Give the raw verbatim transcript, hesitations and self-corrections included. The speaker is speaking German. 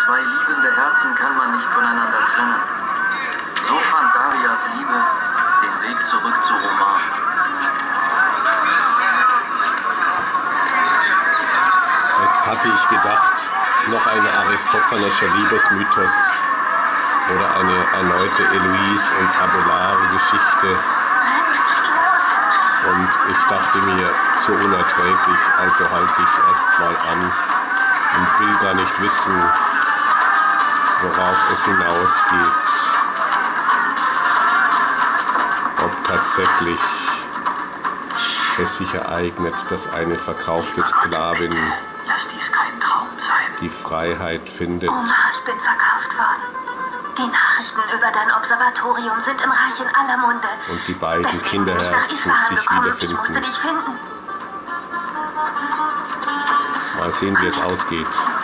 Zwei liebende Herzen kann man nicht voneinander trennen. So fand Darias Liebe den Weg zurück zu Roman. Jetzt hatte ich gedacht, noch eine aristophanische Liebesmythos oder eine erneute Eloise und Abelard-Geschichte. Und ich dachte mir, so unerträglich, also halte ich erst mal an und will gar nicht wissen, worauf es hinausgeht. Ob tatsächlich es sich ereignet, dass eine verkaufte Sklavin Lass dies kein Traum sein. die Freiheit findet. Omar, ich bin verkauft worden. Die Nachrichten über dein Observatorium sind im Reich in aller Munde. Und die beiden Deswegen Kinderherzen bin ich nach sich Isfahan gekommen. Ich musste wiederfinden. dich finden. Mal sehen, wie es ausgeht.